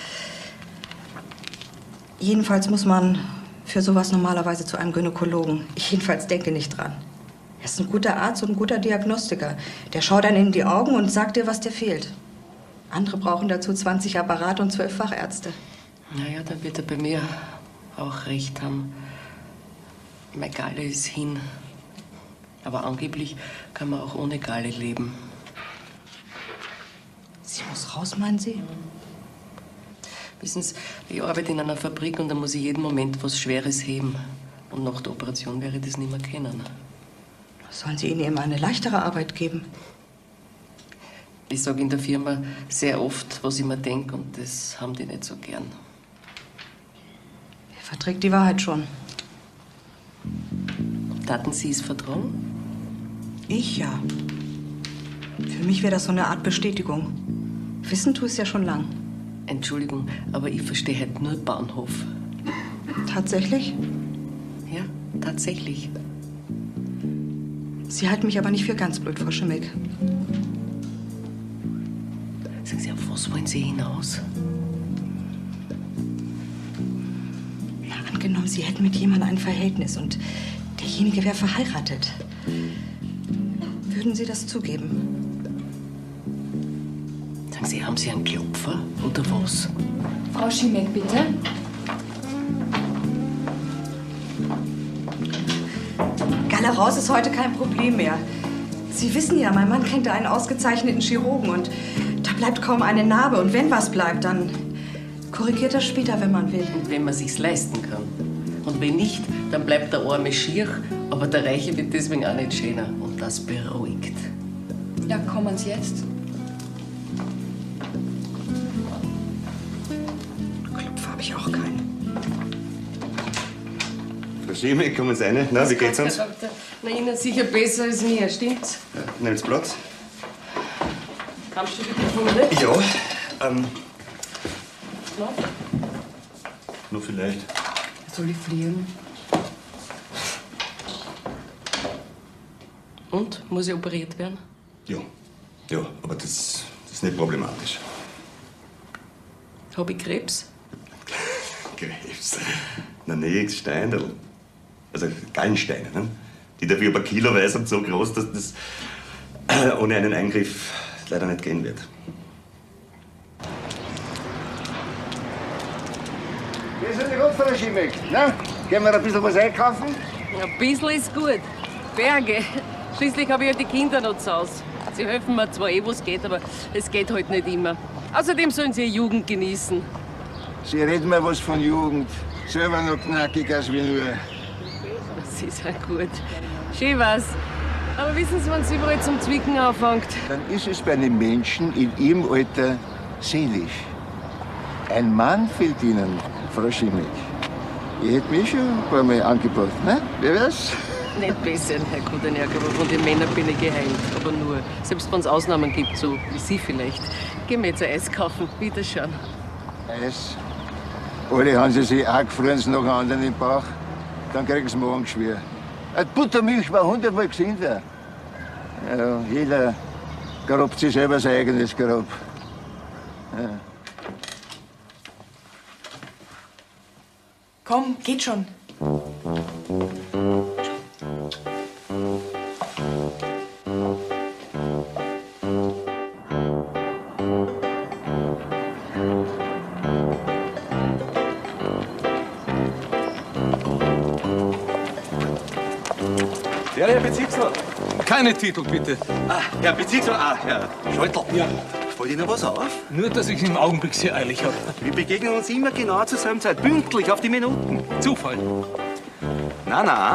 Jedenfalls muss man für sowas normalerweise zu einem Gynäkologen. Ich jedenfalls denke nicht dran. Er ist ein guter Arzt und ein guter Diagnostiker. Der schaut einem in die Augen und sagt dir, was dir fehlt. Andere brauchen dazu zwanzig Apparate und zwölf Fachärzte. Naja, dann wird er bei mir auch recht haben. Meine Galle ist hin. Aber angeblich kann man auch ohne Galle leben. Sie muss raus, meinen Sie? Wissen Sie, ich arbeite in einer Fabrik und da muss ich jeden Moment was Schweres heben. Und nach der Operation werde ich das nicht mehr können. Sollen Sie Ihnen immer eine leichtere Arbeit geben? Ich sage in der Firma sehr oft, was ich mir denke, und das haben die nicht so gern. Er verträgt die Wahrheit schon. Taten Sie es vertrauen? Ich ja. Für mich wäre das so eine Art Bestätigung. Wissen tue ich es ja schon lang. Entschuldigung, aber ich verstehe halt nur Bahnhof. Tatsächlich? Ja, tatsächlich. Sie halten mich aber nicht für ganz blöd, Frau Schimmick. Sagen Sie, auf was wollen Sie hinaus? Na, angenommen, Sie hätten mit jemandem ein Verhältnis und derjenige wäre verheiratet. Würden Sie das zugeben? Sagen Sie, haben Sie einen Klopfer oder was? Frau Schimmick, bitte. Galle raus ist heute kein Problem mehr. Sie wissen ja, mein Mann kennt einen ausgezeichneten Chirurgen und da bleibt kaum eine Narbe. Und wenn was bleibt, dann korrigiert er später, wenn man will. Und wenn man sich's leisten kann. Und wenn nicht, dann bleibt der Arme schier, aber der Reiche wird deswegen auch nicht schöner. Und das beruhigt. Ja, kommen Sie jetzt. Klopfer habe ich auch keinen. Frau Schimmick, kommen Sie rein. Na, wie geht's uns? Herr Doktor, na, Ihnen sicher besser als mir, stimmt's? Ja, nehmen Sie Platz. Haben Sie wieder gefunden? Ja, ähm, Noch? nur vielleicht. Soll ich fliegen? Und? Muss ich operiert werden? Ja, ja, aber das, das ist nicht problematisch. Habe ich Krebs? Krebs? Na, nix, Steinerl. Also Gallensteine, ne? Die dafür über kiloweise und so groß, dass das äh, ohne einen Eingriff leider nicht gehen wird. Wir sind gut, Frau Schimmick. Na, gehen wir ein bisschen was einkaufen? Ein bisschen ist gut. Berge. Schließlich habe ich ja die Kinder noch zu Hause. Sie helfen mir zwar eh, was geht, aber es geht halt nicht immer. Außerdem sollen sie ihre Jugend genießen. Sie reden mir was von Jugend. Selber noch knackig als wie nur. Das ist ja gut. Schön was. Aber wissen Sie, wenn es überall zum Zwicken anfängt? Dann ist es bei einem Menschen in Ihrem Alter seelisch. Ein Mann fehlt Ihnen, Frau Schimmick. Ich hätte mich schon ein paar Mal angeboten, ne? Wer weiß? Nicht besser, Herr Kudenerg, aber von den Männern bin ich geheilt. Aber nur, selbst wenn es Ausnahmen gibt, so wie Sie vielleicht. Gehen wir jetzt ein Eis kaufen. Wiederschauen. Eis? Alle haben sie sich auch gefroren, noch einen anderen im Bauch. Dann kriegen sie Magengeschwür. Die Buttermilch war hundertmal gesünder. Ja, jeder grabt sich selber sein eigenes Grab. Ja. Komm, geht schon. Ja, Herr Bezirksrat. Keine Titel, bitte. Ah, Herr Bezirksrat, ah, Herr Scheutel. Ja. Fällt Ihnen was auf? Nur, dass ich im Augenblick sehr eilig habe. Wir begegnen uns immer genau zur selben Zeit, pünktlich auf die Minuten. Zufall. Na, na.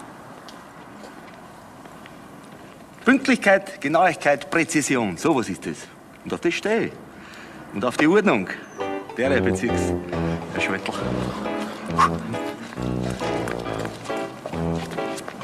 Pünktlichkeit, Genauigkeit, Präzision, sowas ist es. Und auf das stehe ich. Und auf die Ordnung. Der Herr Bezirks, Herr Scheutel.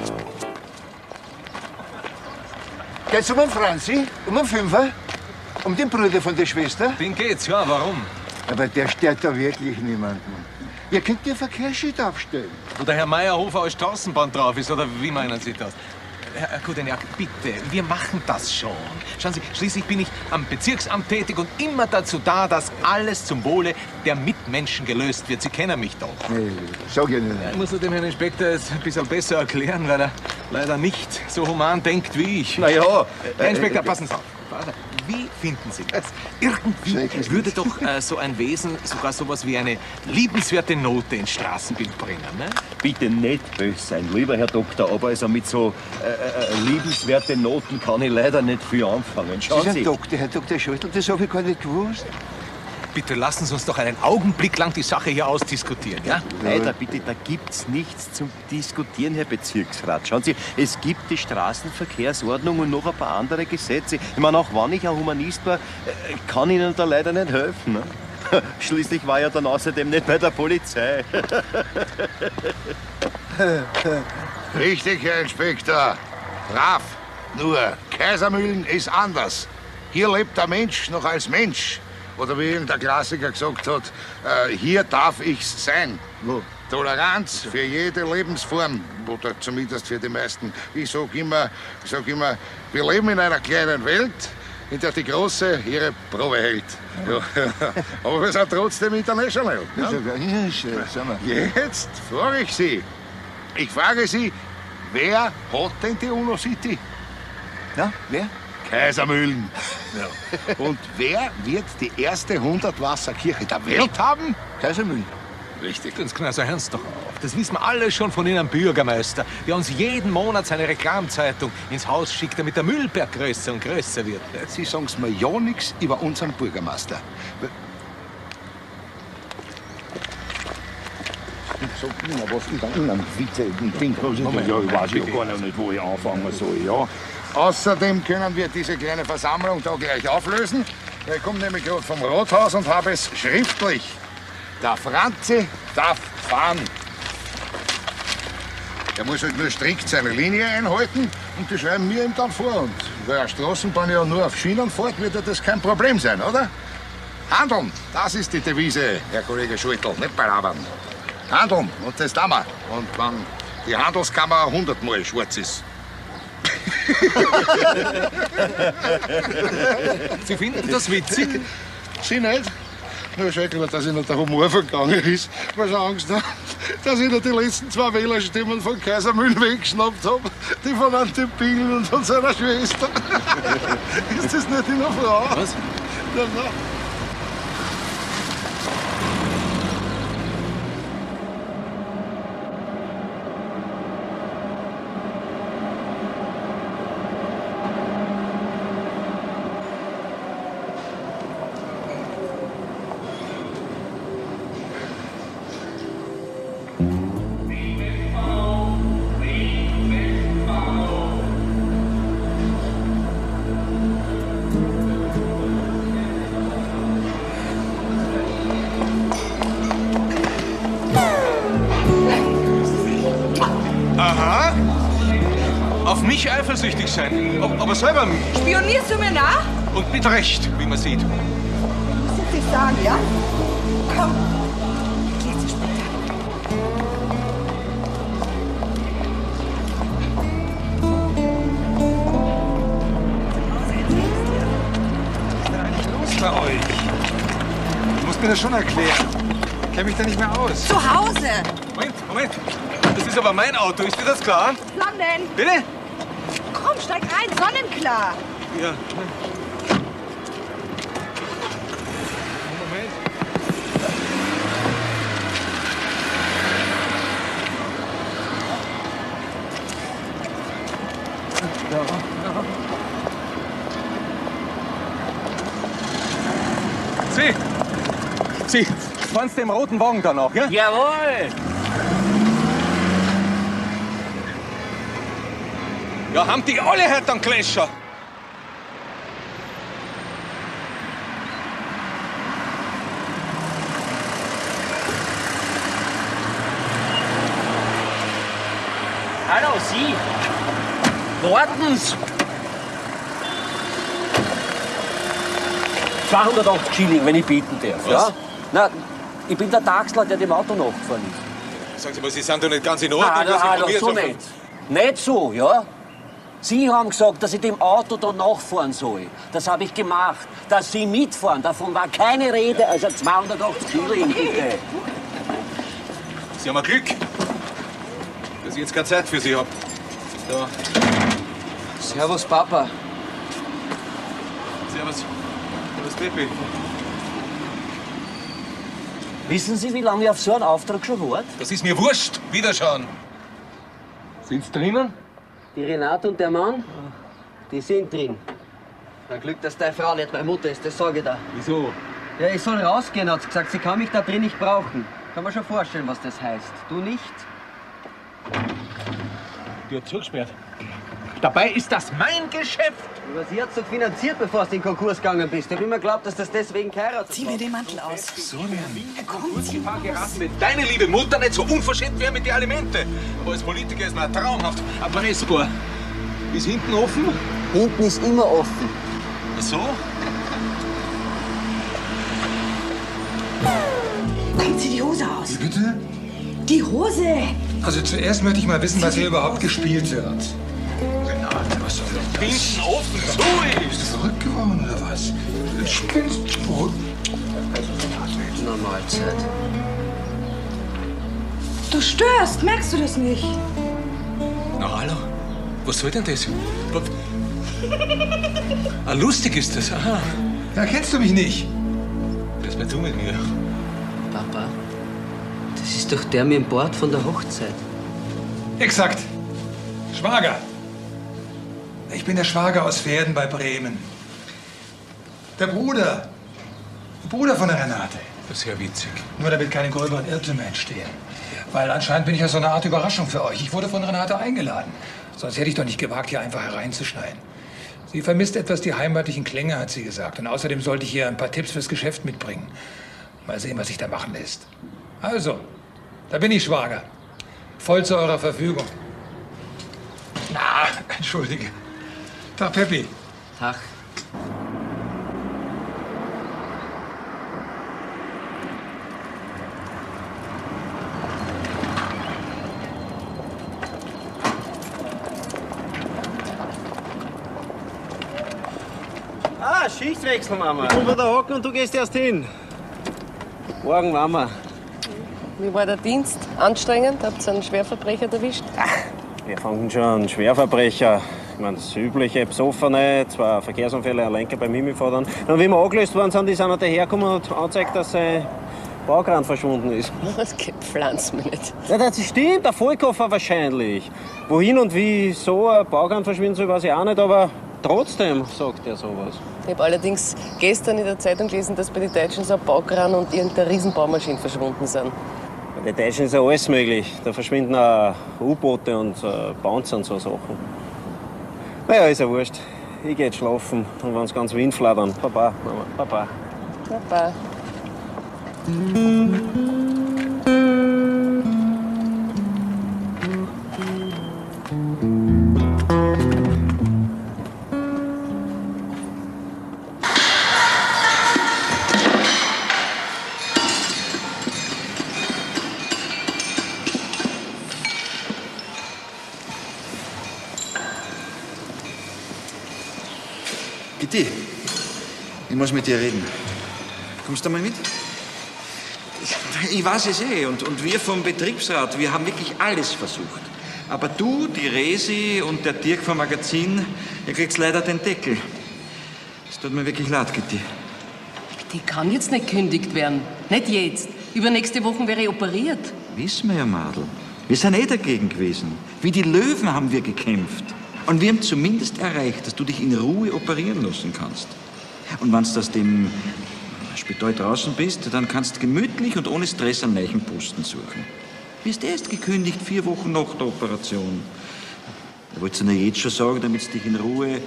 Geht's um den Franzi? Um den Fünfer? Um den Bruder von der Schwester? Den geht's, ja, warum? Aber der stört da wirklich niemanden. Ihr könnt ihr Verkehrsschild aufstellen. Wo der Herr Meyerhofer als Straßenbahn drauf ist, oder wie meinen Sie das? Herr Kudeniak, bitte, wir machen das schon. Schauen Sie, schließlich bin ich am Bezirksamt tätig und immer dazu da, dass alles zum Wohle der Mitmenschen gelöst wird. Sie kennen mich doch. Nee, sag ich nicht. Ja, ich muss nur dem Herrn Inspektor jetzt ein bisschen besser erklären, weil er leider nicht so human denkt wie ich. Na ja. Herr Inspektor, passen Sie auf. Wie finden Sie das? Irgendwie würde doch äh, so ein Wesen sogar sowas wie eine liebenswerte Note ins Straßenbild bringen, ne? Bitte nicht böse sein, lieber Herr Doktor, aber also mit so äh, äh, liebenswerten Noten kann ich leider nicht viel anfangen. Schauen Sie Sie. sind Doktor, Herr Doktor Schüttel, das habe ich gar nicht gewusst. Bitte lassen Sie uns doch einen Augenblick lang die Sache hier ausdiskutieren, ja? Leider, bitte, da gibt's nichts zum Diskutieren, Herr Bezirksrat. Schauen Sie, es gibt die Straßenverkehrsordnung und noch ein paar andere Gesetze. Ich meine, auch wenn ich ein Humanist war, kann Ihnen da leider nicht helfen. Ne? Schließlich war ich ja dann außerdem nicht bei der Polizei. Richtig, Herr Inspektor. Brav. Nur, Kaisermühlen ist anders. Hier lebt der Mensch noch als Mensch. Oder wie irgendein Klassiker gesagt hat, äh, hier darf ich's sein. Wo? Toleranz für jede Lebensform, oder zumindest für die meisten. Ich sag immer, ich sag immer, wir leben in einer kleinen Welt, in der die Große ihre Probe hält. Ja. Aber wir sind trotzdem international. Ja? Jetzt frage ich Sie. Ich frage Sie, wer hat denn die UNO-City? Ja, wer? Kaisermühlen. Ja. Und wer wird die erste hundertwasserkirche der Welt haben? Kaisermühlen. Richtig. Uns Kneiser, hören Sie doch auf. Das wissen wir alle schon von Ihnen, Bürgermeister, der uns jeden Monat seine Reklamzeitung ins Haus schickt, damit der Müllberg größer und größer wird. Sie sagen's mir ja nichts über unseren Bürgermeister. Sag mir was über einen Vize-Ding. Ja, ich weiß ja gar noch nicht, wo ich anfangen soll. Ja. Außerdem können wir diese kleine Versammlung da gleich auflösen. Ich komme nämlich gerade vom Rathaus und habe es schriftlich. Der Franzi darf fahren. Er muss halt nur strikt seine Linie einhalten und die schreiben mir ihm dann vor. Und weil eine Straßenbahn ja nur auf Schienen fährt, wird ja das kein Problem sein, oder? Handeln, das ist die Devise, Herr Kollege Schultl, nicht balabern. Handeln, und das tun wir. Und wenn die Handelskammer hundertmal schwarz ist. Sie finden das witzig? Sie nicht? Nur schrecklich, dass Ihnen der Humor vergangen ist, weil Sie Angst haben, dass ich noch die letzten zwei Wählerstimmen von Kaisermühlen weggeschnappt habe. Die von Ante Biel und von seiner Schwester. Ist das nicht in der Frau? Was? Ja, na. Aha. Auf mich eifersüchtig sein, aber selber Spionierst du mir nach? und mit Recht, wie man sieht. Du musst jetzt nicht sagen, ja? Komm. Geht's dir später. Was ist bei euch? Du musst mir das schon erklären. Ich kenne mich da nicht mehr aus. Zu Hause. Moment, Moment. Das ist aber mein Auto, ist dir das klar? London. Bitte? Komm, steig rein, sonnenklar. Ja. Sie! Sie! Fahren Sie dem roten Wagen da noch, ja? Jawohl! Ja, haben die alle heute einen Klescher? Hallo, Sie! Warten Sie! zweihundertachtzig Schilling, wenn ich bieten darf. Was? Ja? Na, ich bin der Taxler, der dem Auto nachgefahren ist. Sagen Sie mal, Sie sind doch nicht ganz in Ordnung. Nein, dass Sie nein, von mir so so- nicht. Nicht so, ja? Sie haben gesagt, dass ich dem Auto da nachfahren soll. Das habe ich gemacht. Dass Sie mitfahren, davon war keine Rede. Also zweihundertachtzig Schilling, bitte. Sie haben ein Glück, dass ich jetzt keine Zeit für Sie habe. Da. Servus, Papa. Servus. Servus, Peppi. Wissen Sie, wie lange ich auf so einen Auftrag schon warte? Das ist mir wurscht. Wiederschauen. Sind's drinnen? Die Renate und der Mann, die sind drin. Ein Glück, dass deine Frau nicht meine Mutter ist, das sage ich dir. Wieso? Ja, ich soll rausgehen, hat sie gesagt. Sie kann mich da drin nicht brauchen. Kann man schon vorstellen, was das heißt. Du nicht? Die hat zugesperrt. Dabei ist das mein Geschäft. Aber sie hat's doch finanziert, bevor du in den Konkurs gegangen bist. Ich hab immer geglaubt, dass das deswegen geheiratet Zieh mir den Mantel aus. So, Konkursgefahr geraten, wenn deine liebe Mutter nicht so unverschämt wäre mit den Alimente. Aber als Politiker ist man traumhaft erpressbar. Ist hinten offen? Hinten ist immer offen. Ach so? Kommt sie die Hose aus? Wie bitte? Die Hose! Also zuerst möchte ich mal wissen, was hier überhaupt gespielt wird. Renate, was soll das? Hinten offen, so Bist du verrückt geworden oder was? Du spinnst. Oh. Na, Mahlzeit. Du störst, merkst du das nicht? Na hallo, was soll denn das? Was? Ah, lustig ist das, aha. Da kennst du mich nicht. Was willst du mit mir? Papa, das ist doch der mit dem Bord von der Hochzeit. Exakt. Schwager. Ich bin der Schwager aus Verden bei Bremen. Der Bruder. Der Bruder von der Renate. Das ist ja witzig. Nur damit keine gröberen Irrtümer entstehen. Weil anscheinend bin ich ja so eine Art Überraschung für euch. Ich wurde von Renate eingeladen. Sonst hätte ich doch nicht gewagt, hier einfach hereinzuschneiden. Sie vermisst etwas die heimatlichen Klänge, hat sie gesagt. Und außerdem sollte ich hier ein paar Tipps fürs Geschäft mitbringen. Mal sehen, was sich da machen lässt. Also, da bin ich, Schwager. Voll zu eurer Verfügung. Na, entschuldige. Tag, Peppi. Tag. Ah, Schichtwechsel, Mama. Ich bin da hocken und du gehst erst hin. Morgen, Mama. Wie war der Dienst? Anstrengend? Habt ihr einen Schwerverbrecher erwischt? Wir fangen schon Schwerverbrecher. Ich meine, das Übliche, Besoffene, zwei Verkehrsunfälle, ein Lenker beim Himmelfahren. Und wie wir angelöst worden sind, die sind noch dahergekommen und angezeigt, dass sein Baukran verschwunden ist. Das gepflanzt mich nicht. Ja, das stimmt, der Vollkoffer wahrscheinlich. Wohin und wie so ein Baukran verschwinden soll, weiß ich auch nicht, aber trotzdem sagt er sowas. Ich habe allerdings gestern in der Zeitung gelesen, dass bei den Deutschen so ein Baukran und irgendeine Riesenbaumaschine verschwunden sind. Bei den Deutschen ist ja alles möglich. Da verschwinden auch U-Boote und äh, Panzer und so Sachen. Naja, ist ja wurscht. Ich geh jetzt schlafen und wenn's ganz Wind flattern. Papa, Mama, Papa. Papa. Gitti, ich muss mit dir reden. Kommst du mal mit? Ich weiß es eh. Und, und wir vom Betriebsrat, wir haben wirklich alles versucht. Aber du, die Resi und der Dirk vom Magazin, ihr kriegt leider den Deckel. Es tut mir wirklich leid, Gitti. Die kann jetzt nicht gekündigt werden. Nicht jetzt. Übernächste Woche wäre ich operiert. Wissen wir ja, Madl. Wir sind eh dagegen gewesen. Wie die Löwen haben wir gekämpft. Und wir haben zumindest erreicht, dass du dich in Ruhe operieren lassen kannst. Und wenn du aus dem Spital draußen bist, dann kannst du gemütlich und ohne Stress einen neuen Posten suchen. Bist erst gekündigt, vier Wochen nach der Operation. Da wolltest du dir jetzt schon sagen, damit du dich in Ruhe...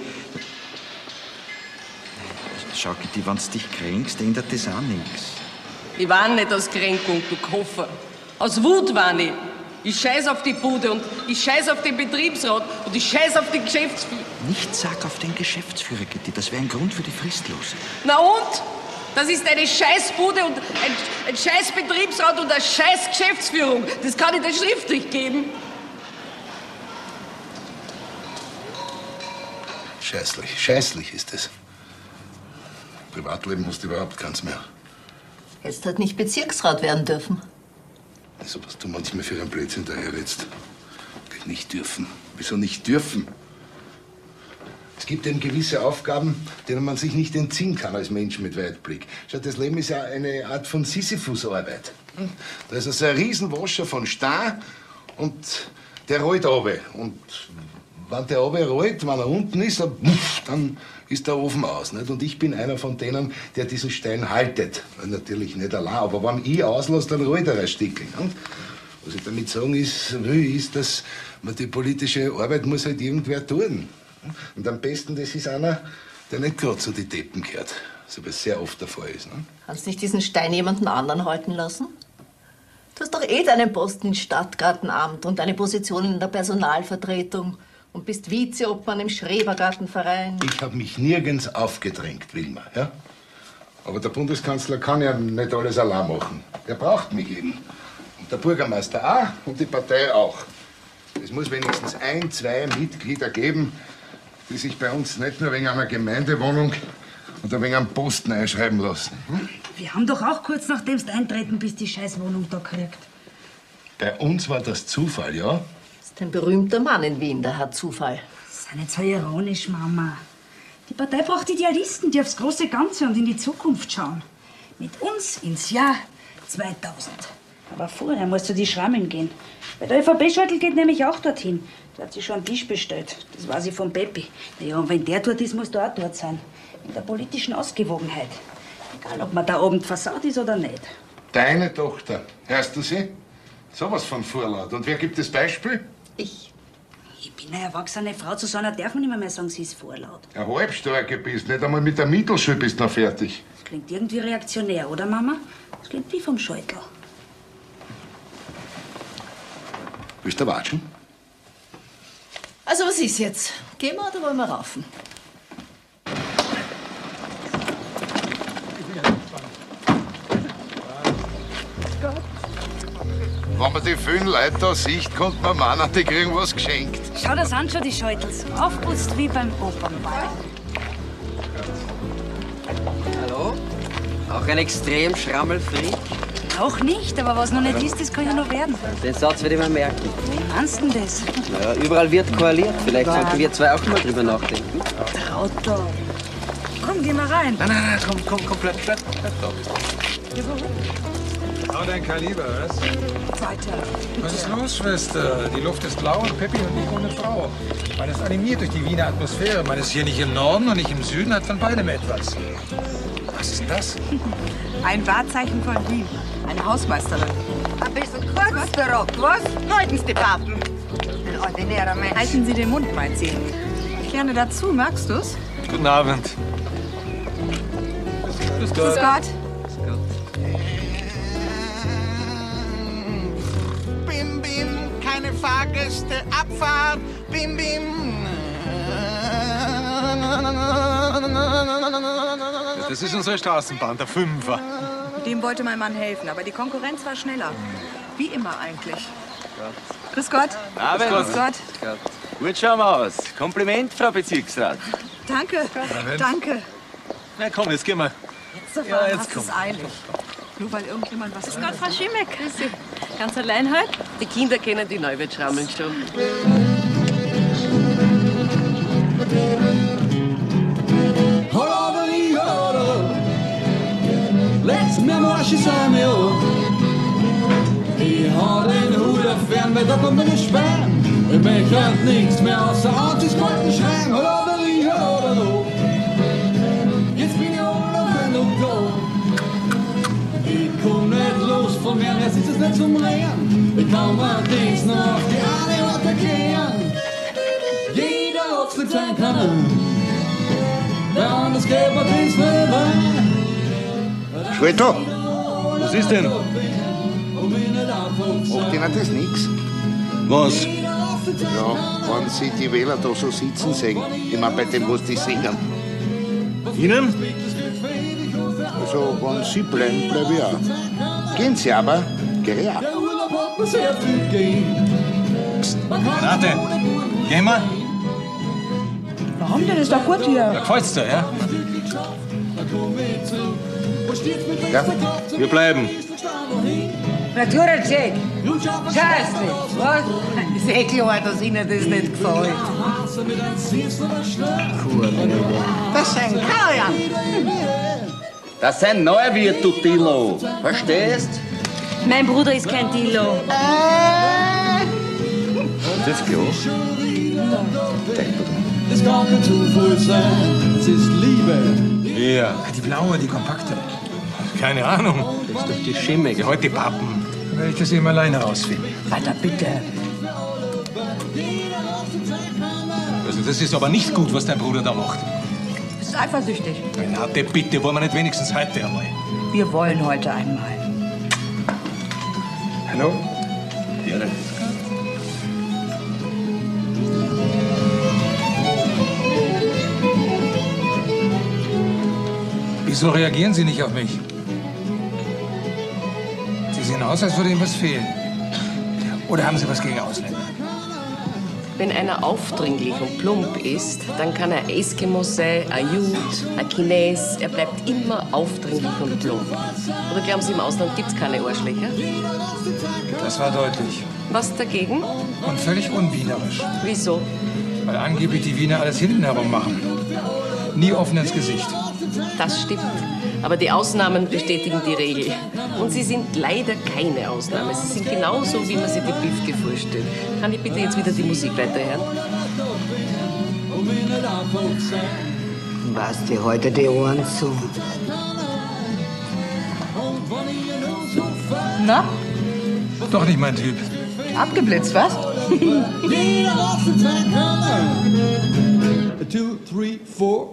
Schau, Gitti, wenn du dich kränkst, ändert das auch nichts. Ich war nicht aus Kränkung, du Koffer. Aus Wut war ich. Ich scheiß auf die Bude und ich scheiß auf den Betriebsrat und ich scheiß auf den Geschäftsführer. Nicht sag auf den Geschäftsführer, Gitti. Das wäre ein Grund für die Fristlose. Na und? Das ist eine Scheißbude und ein, ein scheiß Betriebsrat und eine scheiß Geschäftsführung. Das kann ich dir schriftlich geben. Scheißlich, scheißlich ist es. Privatleben hast du überhaupt keins mehr. Jetzt hat nicht Bezirksrat werden dürfen. Also, was du manchmal für einen Blödsinn daherredst. Nicht dürfen. Wieso nicht dürfen? Es gibt eben gewisse Aufgaben, denen man sich nicht entziehen kann als Mensch mit Weitblick. Schau, das Leben ist ja eine Art von Sisyphus-Arbeit. Da ist also ein Riesenwascher von Stein und der rollt runter. Und wenn der runter rollt, wenn er unten ist, dann ist der Ofen aus. Nicht? Und ich bin einer von denen, der diesen Stein haltet. Natürlich nicht allein, aber wenn ich auslasse, dann rollt er ein Stückchen. Was ich damit sagen ist, will, ist, dass man die politische Arbeit muss halt irgendwer tun. Und am besten, das ist einer, der nicht gerade zu den Deppen gehört. So was sehr oft der Fall ist. Ne? Kannst nicht diesen Stein jemanden anderen halten lassen? Du hast doch eh deinen Posten im Stadtgartenamt und deine Position in der Personalvertretung und bist Vizeobmann im Schrebergartenverein. Ich habe mich nirgends aufgedrängt, Wilma. Ja? Aber der Bundeskanzler kann ja nicht alles allein machen. Er braucht mich eben. Und der Bürgermeister auch und die Partei auch. Es muss wenigstens ein, zwei Mitglieder geben, die sich bei uns nicht nur wegen einer Gemeindewohnung oder wegen einem Posten einschreiben lassen. Hm? Wir haben doch auch kurz nachdem du eintreten bist, die Scheißwohnung da gekriegt. Bei uns war das Zufall, ja? Das ist ein berühmter Mann in Wien, der hat Zufall. Sei nicht so ironisch, Mama. Die Partei braucht Idealisten, die aufs große Ganze und in die Zukunft schauen. Mit uns ins Jahr zweitausend. Aber vorher musst du die Schrammen gehen. Weil der Ö V B-Shuttle geht nämlich auch dorthin. Da hat sie schon einen Tisch bestellt. Das weiß ich von Peppi. Naja, und wenn der dort ist, musst du auch dort sein. In der politischen Ausgewogenheit. Egal, ob man da oben versaut ist oder nicht. Deine Tochter, hörst du sie? Sowas von Vorlaut. Und wer gibt das Beispiel? Ich. Ich bin eine erwachsene Frau. Zu so einer darf man nicht mehr sagen, sie ist vorlaut. Eine Halbstarke bist. Nicht einmal mit der Mittelschule bist du noch fertig. Das klingt irgendwie reaktionär, oder, Mama? Das klingt wie vom Scheutel. Willst du watschen? Also, was ist jetzt? Gehen wir oder wollen wir raufen? Wenn man die vielen Leute da sieht, konnte man meinen, die kriegen was geschenkt. Schau, das an schon die Scheutels. Aufputzt wie beim Opernball. Hallo? Auch ein extrem Schrammelfreak? Auch nicht, aber was noch nicht ist, das kann ja noch werden. Den Satz werde ich mir merken. Wie meinst du denn das? Naja, überall wird koaliert. Vielleicht sollten wir zwei auch mal drüber nachdenken. Trauter. Komm, geh mal rein. Nein, nein, nein, komm, komm, komm, bleib, bleib, bleib da. Ja, warum? Hau dein Kaliber, was? Weiter. Was ist los, Schwester? Die Luft ist blau und Peppi und ich ohne Frau. Man ist animiert durch die Wiener Atmosphäre. Man ist hier nicht im Norden und nicht im Süden, hat von beidem etwas. Was ist denn das? Ein Wahrzeichen von Wien. Eine Hausmeisterin. Ein bisschen kurz, der Rock, was? Halten Sie die Papen. Ein ordinärer Mensch. Halten Sie den Mund, meint sie. Ich lerne dazu, magst du's? Guten Abend. Grüß Gott. Grüß Gott. Bim, bim, keine Fahrgäste, Abfahrt, bim, bim. Das ist unsere Straßenbahn, der Fünfer. Dem wollte mein Mann helfen, aber die Konkurrenz war schneller. Wie immer eigentlich. Grüß Gott. Abend. Grüß Gott. Gut schauen wir aus. Kompliment, Frau Bezirksrat. Danke. Danke. Na komm, jetzt gehen wir. Jetzt sofort, Ja, jetzt hast komm. es eilig. Nur weil irgendjemand was... Grüß Gott, Frau Schimmeck. Grüß Sie. Ganz allein heute? Die Kinder kennen die Neuwirtschrammeln schon. Let's remember she saw me oh. Ich har den Hut auf Fernweh, da kommt eine Sperren. Ich mich hört nichts mehr außer Artis kalten Schreien. Hallo, Berlin, hallo. Jetzt bin ich ohne Wendung da. Ich komm nicht los von mir, jetzt ist es nicht zum Reden. Ich kann mir dies noch auf die eine Art erklären. Jeder hat's nicht sein können. Der anders geht mir dies nicht rein. Schwettel, was ist denn? Macht Ihnen das nichts? Was? Ja, wenn Sie die Wähler da so sitzen sehen, ich meine, bei dem, was die singen. Ihnen? Also, wenn Sie bleiben, bleibe ich auch. Gehen Sie aber, gehe ich auch. Renate, gehen wir? Warum denn? Ist doch gut hier. Da gefällt's dir, ja? Ja, wir bleiben. Naturalcheck. Scheiße. Was? Ist eh klar, dass Ihnen das nicht gefällt. Das sind Karrieren. Das sind Neuwirt, du Dillo. Verstehst? Mein Bruder ist kein Dillo. Das ist klar. Es kann kein Zufall sein, es ist Liebe. Ja. Die blaue, die kompakte. Keine Ahnung. Das ist doch die schimmige, heute die Pappen. Dann werde ich das eben alleine rausfinden. Weiter, bitte. Also das ist aber nicht gut, was dein Bruder da macht. Bist du eifersüchtig? Renate, bitte, wollen wir nicht wenigstens heute einmal? Wir wollen heute einmal. Hallo? Gerne. Wieso reagieren Sie nicht auf mich? Sie sehen aus, als würde Ihnen was fehlen. Oder haben Sie was gegen Ausländer? Wenn einer aufdringlich und plump ist, dann kann er Eskimo sein, ein Jude, ein Chines. Er bleibt immer aufdringlich und plump. Oder glauben Sie, im Ausland gibt's keine Arschlöcher? Das war deutlich. Was dagegen? Und völlig unwienerisch. Wieso? Weil angeblich die Wiener alles hinten herum machen. Nie offen ins Gesicht. Das stimmt. Aber die Ausnahmen bestätigen die Regel. Und Sie sind leider keine Ausnahme. Sie sind genauso, wie man sich die Büfte vorstellt. Kann ich bitte jetzt wieder die Musik weiterhören? Was dir heute die Ohren zu? Na? Doch nicht mein Typ. Abgeblitzt, was? Two, three, four.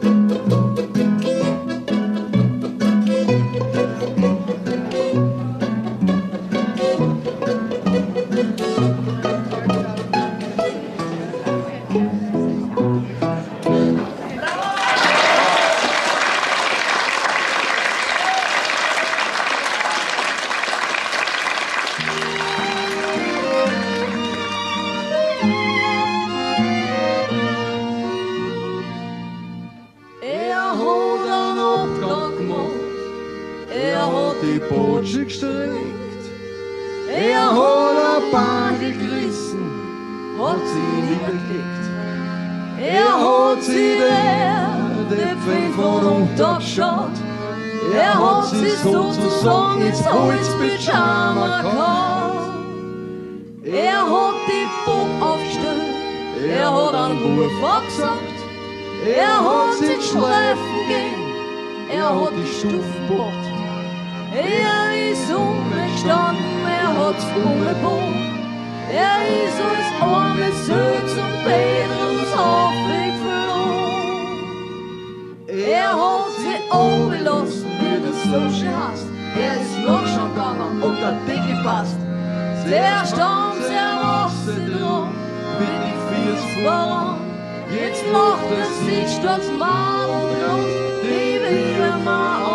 Gestreckt. Er hat ein Bein gerissen, hat sie niedergelegt. Er hat sie der, der Pfeil von untergeschaut. Er hat sie sozusagen ins Holzpyjama gehauen. Er hat die Bock aufgestellt, er hat einen Wurf gesagt. Er hat sie streifen gehen, er hat die Stufen gebracht. Er ist umgestanden, er hat's umgebogen. Er ist als arme Söh zum Petrus Hoffweg verloren. Er hat sie angelassen, wie das so schön heißt. Er ist noch schon gegangen, ob der Deckel passt. Der stand sehr Rosse dran, mit die Fies voran. Jetzt macht er sich das Mann und die wieder mal